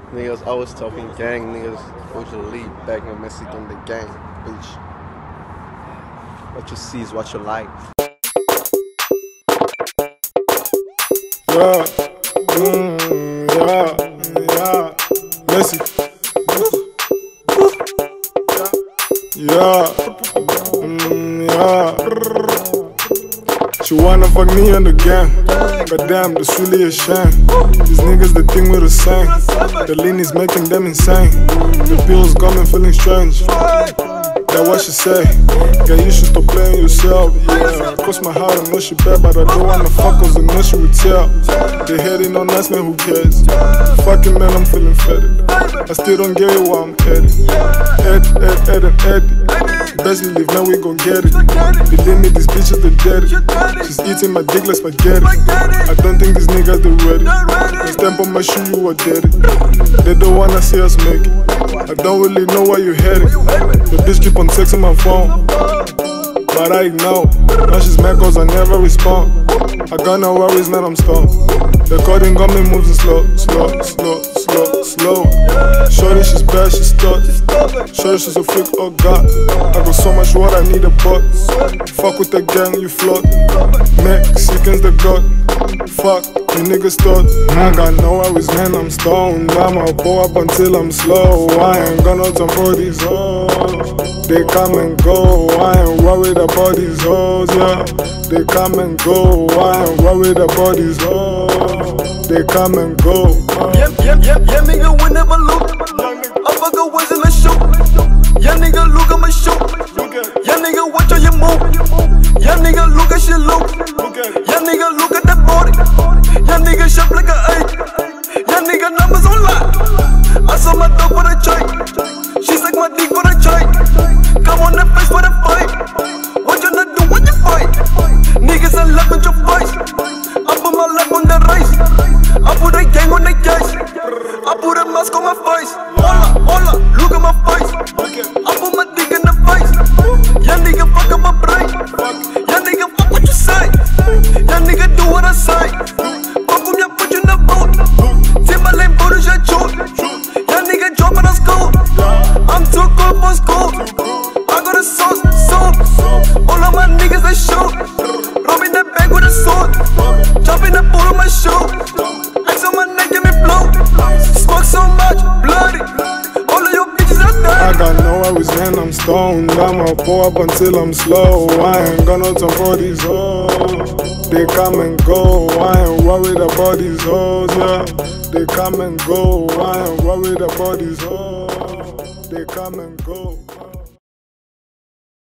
Niggas always talking gang, niggas usually back and messing in the gang, bitch. What you see is what you like. Yeah, yeah, Messi. Yeah, She wanna fuck me in the game. Goddamn, that's really a shame. These niggas, they think we're the same. The lean is making them insane. The pills got me feeling strange. That's what she say. Yeah, you should stop playing yourself. Yeah, cross my heart, I know she bad, but I don't wanna fuck cause I know she would tell. They hating on us, man, who cares? Fucking man, I'm feeling fetid. I still don't get it why I'm headed. Ed. Best believe now we gon' get it. Believe me, these bitches they dead it. She's eating my dick like spaghetti. I don't think these niggas they ready. The stamp on my shoe, you are dead it. They don't wanna see us make it. I don't really know where you headed. The bitch keep on texting my phone, but I ignore. Now she's mad cause I never respond. I got no worries, man, I'm stoned. The coding got me moving slow. Shorty, she's bad, she's stuck. Shorty, she's a freak, oh god. I got so much water, I need a box. Fuck with the gang, you float. Mexicans, the god. Fuck, you niggas thought. I got no worries, man, I'm stoned. I'ma pull up until I'm slow. I ain't got no time for these hoes. They come and go, I ain't worried about these hoes, yeah. They come and go, I ain't worried about these hoes. They come and go. Yeah, nigga, we never lose. I fuck a was in the show. Yeah, nigga, look at my show. Yeah, nigga, watch how you move. Yeah, nigga, look at shit low. Yeah, nigga, look at that body. Yeah, nigga, shape like an 8. Yeah, nigga, numbers on line. I saw my dog for the chain. She suck my dick for the chain. Come on the face for the fight. What you not do when you fight? Niggas are left with your face. I put my life on the race. I put a gang on the case. I put a mask on my face. Hola, look at my face. I put my dick in the face. Yeah, nigga, fuck up my brain. Yeah, nigga, fuck what you say. Yeah, nigga, do what I say. Fuck with me, I put you in the boat. Timberlane, booty, shit, shoot. Yeah, nigga, drop out of school. I'm too cool for school. I got a sauce, all of my niggas, they shoot. Robbing the bank with a sword. Jumping the pool on my shoe. X on my neck, give me blow. Smoke so much, bloody. All of your bitches are dead. I got no worries, man, I'm stoned. I'ma pull up until I'm slow. I ain't got no time for these hoes. They come and go, I ain't worried about these hoes, yeah. They come and go, I ain't worried about these hoes. They come and go.